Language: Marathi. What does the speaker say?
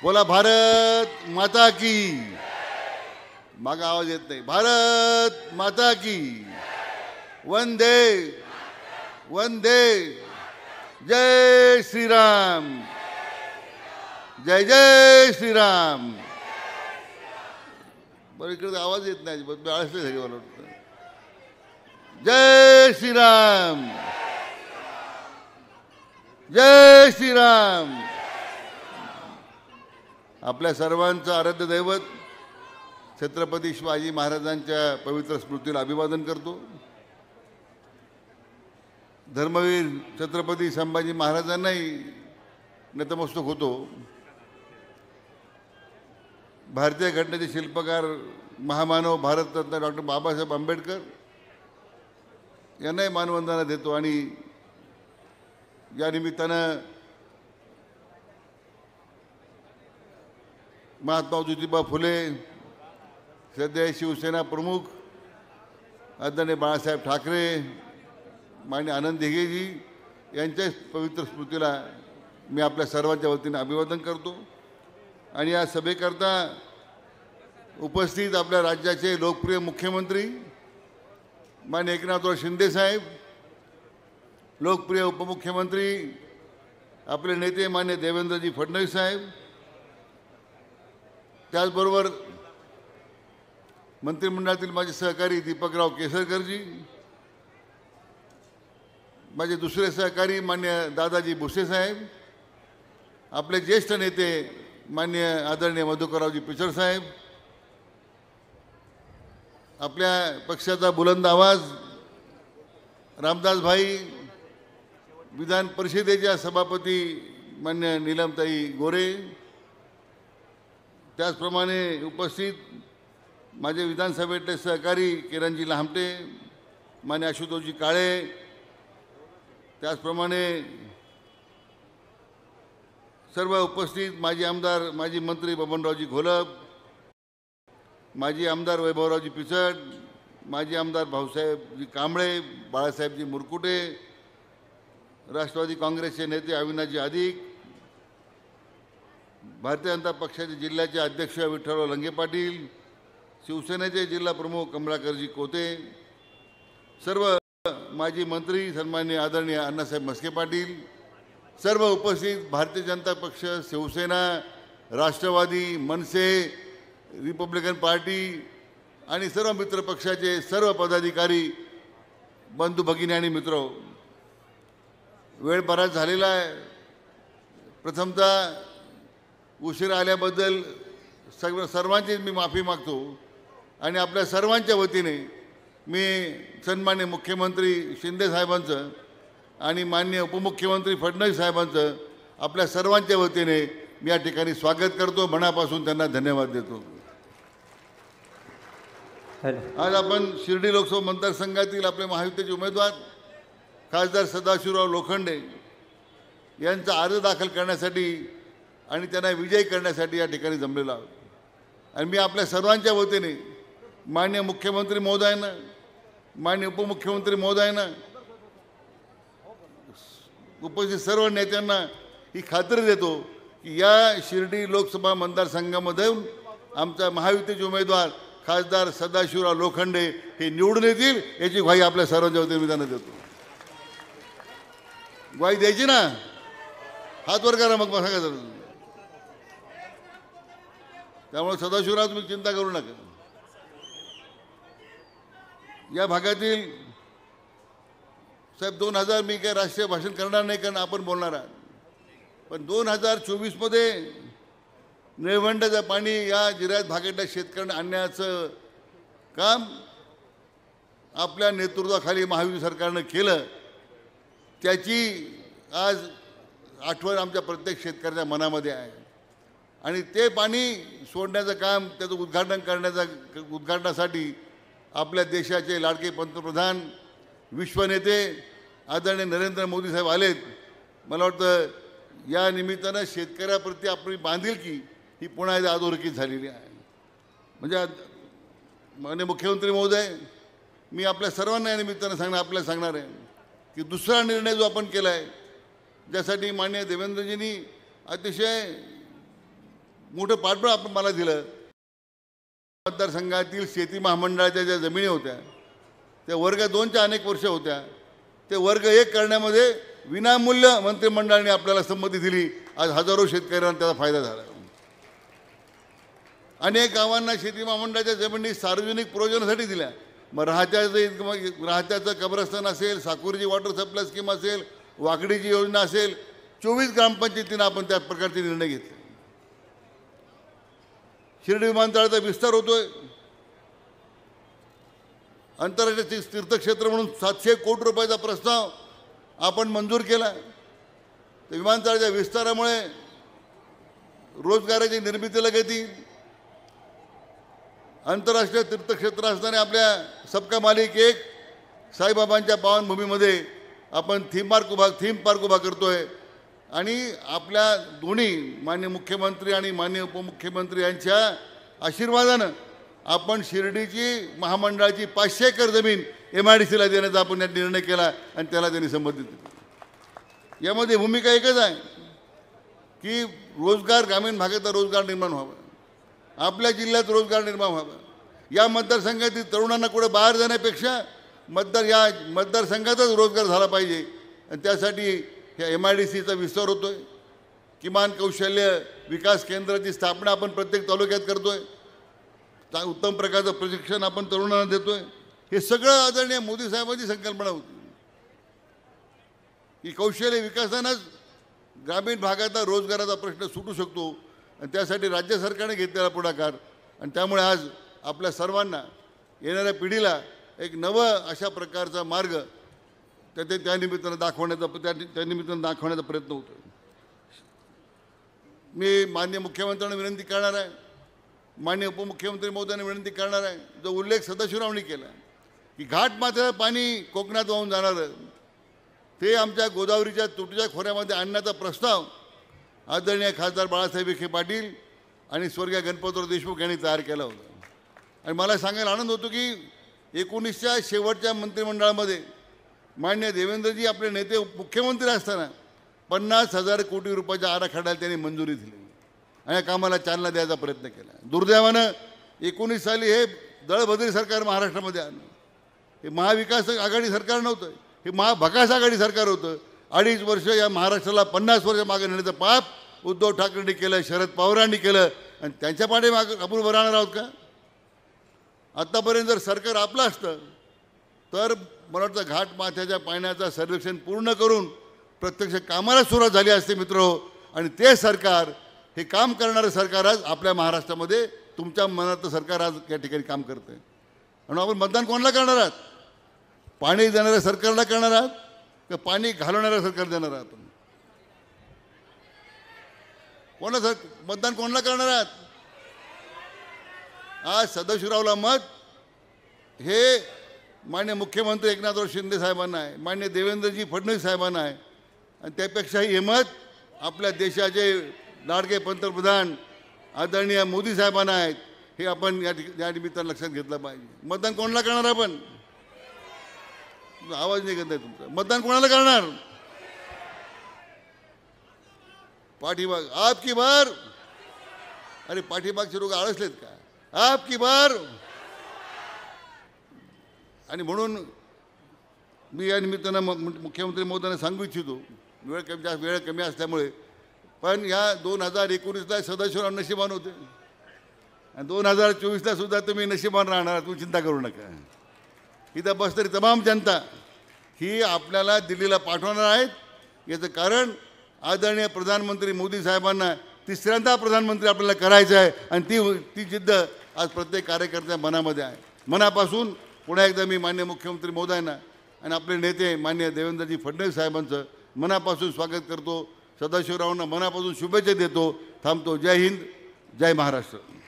बोला भारत माता की. मागा आवाज येत नाही. भारत माता की. वंदे वंदे. जय श्रीराम. जय जय श्रीराम. बरं इकडे आवाज येत नाही. आळसले झाली मला वाटतं. जय श्रीराम. जय श्रीराम. आपल्या सर्वांचं आराध्य दैवत छत्रपती शिवाजी महाराजांच्या पवित्र स्मृतीला अभिवादन करतो. धर्मवीर छत्रपती संभाजी महाराजांनाही नतमस्तक होतो. भारतीय घटनेचे शिल्पकार महामानव भारतरत्न डॉक्टर बाबासाहेब आंबेडकर यांनाही मानवंदना देतो. आणि या निमित्तानं महात्मा ज्योतिबा फुले, सध्या शिवसेना प्रमुख आदरणीय बाळासाहेब ठाकरे, माननीय आनंद दिघेजी यांच्या पवित्र स्मृतीला मी आपल्या सर्वांच्या वतीने अभिवादन करतो. आणि या सभेकरता उपस्थित आपल्या राज्याचे लोकप्रिय मुख्यमंत्री माननीय एकनाथराव शिंदे साहेब, लोकप्रिय उपमुख्यमंत्री आपले नेते माननीय देवेंद्रजी फडणवीस साहेब, त्याचबरोबर मंत्रिमंडळातील माझे सहकारी दीपकराव केसरकरजी, माझे दुसरे सहकारी माननीय दादाजी भुसे साहेब, आपले ज्येष्ठ नेते माननीय आदरणीय मधुकररावजी पिचड साहेब, आपल्या पक्षाचा बुलंद आवाज रामदास भाई, विधान परिषदेच्या सभापती मान्य नीलमताई गोरे, त्याचप्रमाणे उपस्थित माझे विधानसभेतले सहकारी किरणजी लहामटे, मान्य आशुतोषजी काळे, त्याचप्रमाणे सर्व उपस्थित माजी आमदार माजी मंत्री बबनरावजी घोलप, माजी आमदार वैभवरावजी पिचड, माजी आमदार भाऊसाहेबजी कांबळे, बाळासाहेबजी मुरकुटे, राष्ट्रवादी काँग्रेसचे नेते अविनाशजी अधिक, भारतीय जनता पक्षाचे जिल्ह्याचे अध्यक्ष विठ्ठलराव लंगे पाटील, शिवसेनेचे जिल्हा प्रमुख कमलाकरजी कोते, सर्व माजी मंत्री सन्माननीय आदरणीय अण्णासाहेब म्हस्के पाटील, सर्व उपस्थित भारतीय जनता पक्ष, शिवसेना, राष्ट्रवादी, मनसे, रिपब्लिकन पार्टी आणि सर्व मित्रपक्षाचे सर्व पदाधिकारी, बंधू भगिनी आणि मित्र, वेळ बराच झालेला आहे. प्रथमतः उशीर आल्याबद्दल सर्वांची मी माफी मागतो. आणि आपल्या सर्वांच्या वतीने मी सन्माननीय मुख्यमंत्री शिंदे साहेबांचं आणि माननीय उपमुख्यमंत्री फडणवीस साहेबांचं आपल्या सर्वांच्या वतीने मी या ठिकाणी स्वागत करतो. मनापासून त्यांना धन्यवाद देतो. आज आपण शिर्डी लोकसभा मतदारसंघातील आपले महायुतीचे उमेदवार खासदार सदाशिवराव लोखंडे यांचा अर्ज दाखल करण्यासाठी आणि त्यांना विजयी करण्यासाठी या ठिकाणी जमलेलो आहोत. आणि मी आपल्या सर्वांच्या वतीने माननीय मुख्यमंत्री महोदयांना, माननीय उपमुख्यमंत्री महोदयांना, उपस्थित सर्व नेत्यांना ही खात्री देतो की या शिर्डी लोकसभा मतदारसंघामध्ये आमचा महायुतीचे उमेदवार खासदार सदाशिवराव लोखंडे हे निवडून येतील याची ग्वाही आपल्या सर्वांच्या वतीने मी त्यांना देतो. ग्वाही द्यायची ना? हात वर करा मग सांगा. त्यामुळे सदाशिवराव तुम्ही चिंता करू नका. या भागातील साहेब 2000 मी काय राष्ट्रीय भाषण करणार नाही कारण आपण बोलणार आहात. पण 2024मध्ये निळवंडाचं पाणी या जिल्ह्यात भागातल्या शेतकऱ्यांना आणण्याचं काम आपल्या नेतृत्वाखाली महायुती सरकारनं केलं. त्याची आज आठवण आमच्या प्रत्येक शेतकऱ्याच्या मनामध्ये आहे. आणि ते पाणी सोडण्याचं काम, त्याचं उद्घाटनासाठी आपल्या देशाचे लाडके पंतप्रधान, विश्वनेते आदरणीय नरेंद्र मोदी साहेब आलेत. मला वाटतं या निमित्तानं शेतकऱ्याप्रती आपली बांधिलकी ही पुन्हा एकदा अधोरेखित झालेली आहे. म्हणजे माननीय मुख्यमंत्री महोदय, मी आपल्या सर्वांना या निमित्तानं आपल्याला सांगणार आहे की दुसरा निर्णय जो आपण केला आहे, ज्यासाठी माननीय देवेंद्रजींनी अतिशय मोठं पाठबळ आपण मला दिलं. मतदारसंघातील शेती महामंडळाच्या ज्या जमिनी होत्या त्या वर्ग 2च्या अनेक वर्ष होत्या, ते वर्ग 1 करण्यामध्ये विनामूल्य मंत्रिमंडळाने आपल्याला संमती दिली. आज हजारो शेतकऱ्यांना त्याचा फायदा झाला. अनेक गावांना शेती महामंडळाच्या जमिनी सार्वजनिक प्रयोजनासाठी दिल्या. मग राहत्याचं कब्रस्तान असेल, साकुर्जी वॉटर सप्लाय स्कीम असेल, वाकडीची योजना असेल, 24 ग्रामपंचायतींना आपण त्या प्रकारचे निर्णय घेतले. शिर्डी विमानतळाचा विस्तार होतोय. आंतरराष्ट्रीय तीर्थक्षेत्र म्हणून 700 कोटी रुपयाचा प्रस्ताव आपण मंजूर केला. तर विमानतळाच्या विस्तारामुळे रोजगाराची निर्मितीला गती. आंतरराष्ट्रीय तीर्थक्षेत्र असताना आपल्या सबका मालिक एक साईबाबांच्या पावनभूमीमध्ये आपण थीम पार्क उभा करतोय. आणि आपल्या दोन्ही माननीय मुख्यमंत्री आणि माननीय उपमुख्यमंत्री यांच्या आशीर्वादानं आपण शिर्डीची महामंडळाची 500 एकर जमीन MIDCला देण्याचा आपण निर्णय केला आणि त्याला त्यांनी संमती दिली. यामध्ये भूमिका एकच आहे की रोजगार, ग्रामीण भागाचा रोजगार निर्माण व्हावा, आपल्या जिल्ह्यात रोजगार निर्माण व्हावा. या मतदारसंघातील तरुणांना कुठे बाहेर जाण्यापेक्षा या मतदारसंघातच रोजगार झाला पाहिजे. आणि त्यासाठी ह्या MIDCचा विस्तार होतोय. किमान कौशल्य विकास केंद्राची स्थापना आपण प्रत्येक तालुक्यात करतोय. उत्तम प्रकारचं प्रशिक्षण आपण तरुणांना देतोय. हे सगळं आदरणीय मोदी साहेबांची संकल्पना होती की कौशल्य विकासानंच ग्रामीण भागाचा रोजगाराचा प्रश्न सुटू शकतो. आणि त्यासाठी राज्य सरकारने घेतलेला पुढाकार. आणि त्यामुळे आज आपल्या सर्वांना, येणाऱ्या पिढीला एक नवं अशा प्रकारचा मार्ग त्या निमित्तानं दाखवण्याचा प्रयत्न होतो. मी माननीय मुख्यमंत्र्यांना विनंती करणार आहे, माननीय उपमुख्यमंत्री महोदयांना विनंती करणार आहे, जो उल्लेख सदाशिवरावांनी केला की घाटमाथ्याचं पाणी कोकणात वाहून जाणारं ते आमच्या गोदावरीच्या तुटीच्या खोऱ्यामध्ये आणण्याचा प्रस्ताव आदरणीय खासदार बाळासाहेब विखे पाटील आणि स्वर्गीय गणपतराव देशमुख यांनी तयार केला होता. आणि मला सांगायला आनंद होतो की 19च्या शेवटच्या मंत्रिमंडळामध्ये माननीय देवेंद्रजी आपले नेते मुख्यमंत्री असताना 50,000 कोटी रुपयाच्या आराखड्याला त्यांनी मंजुरी दिली आणि या कामाला चालना द्यायचा प्रयत्न केला. दुर्दैवानं 19 साली हे दळभद्री सरकार महाराष्ट्रामध्ये आलं. हे महाविकास आघाडी सरकार नव्हतं, हे महाभकास आघाडी सरकार होतं. 2.5 वर्ष या महाराष्ट्राला 50 वर्ष मागे नेण्याचं पाप उद्धव ठाकरेंनी केलं, शरद पवारांनी केलं. आणि त्यांच्या पाठीमागे आपण उभं राहणार आहोत का? आत्तापर्यंत जर सरकार आपलं असतं तर मला वाटतं घाटमाथ्याच्या पाण्याचं सर्वेक्षण पूर्ण करून प्रत्यक्ष कामाला सुरुवात झाली असते मित्रहो. आणि ते सरकार, हे काम करणारं सरकार आज आपल्या महाराष्ट्रामध्ये तुमच्या मनातलं सरकार आज या ठिकाणी काम करतं आहे. म्हणून आपण मतदान कोणाला करणार आहात? पाणी देणाऱ्या सरकारला करणार आहात का पाणी घालवणाऱ्या सरकार देणार आहात? मतदान कोणाला करणार आहात? आज सदाशिवरावला मत हे माननीय मुख्यमंत्री एकनाथराव शिंदे साहेबांना आहे, माननीय देवेंद्रजी फडणवीस साहेबांना आहे. आणि त्यापेक्षाही हे मत आपल्या देशाचे लाडके पंतप्रधान आदरणीय मोदी साहेबांना आहेत. हे आपण या निमित्तानं लक्षात घेतलं पाहिजे. मतदान कोणाला करणार? आपण आवाज निघत नाही तुमचा. मतदान कोणाला करणार? पाठीमाग आपकी बार. अरे पाठीमागचे लोक आळसलेत का? आपकी बार. आणि म्हणून मी या निमित्तानं मुख्यमंत्री महोदयांना सांगू इच्छितो, वेळ कमी असल्यामुळे, पण या 2019ला सदाशिवराव नशिबान होते आणि 2024ला सुद्धा तुम्ही नशिबान राहणार, तुम्ही चिंता करू नका. इथं बसणारी तमाम जनता ही आपल्याला दिल्लीला पाठवणार आहेत. याचं कारण आदरणीय प्रधानमंत्री मोदी साहेबांना तिसऱ्यांदा प्रधानमंत्री आपल्याला करायचं आहे. आणि ती जिद्द आज प्रत्येक कार्यकर्त्या मनामध्ये आहे. मनापासून पुन्हा एकदा मी माननीय मुख्यमंत्री महोदयांना आणि आपले नेते माननीय देवेंद्रजी फडणवीस साहेबांचं मनापासून स्वागत करतो. सदाशिवरावांना मनापासून शुभेच्छा देतो. थांबतो. जय हिंद, जय महाराष्ट्र.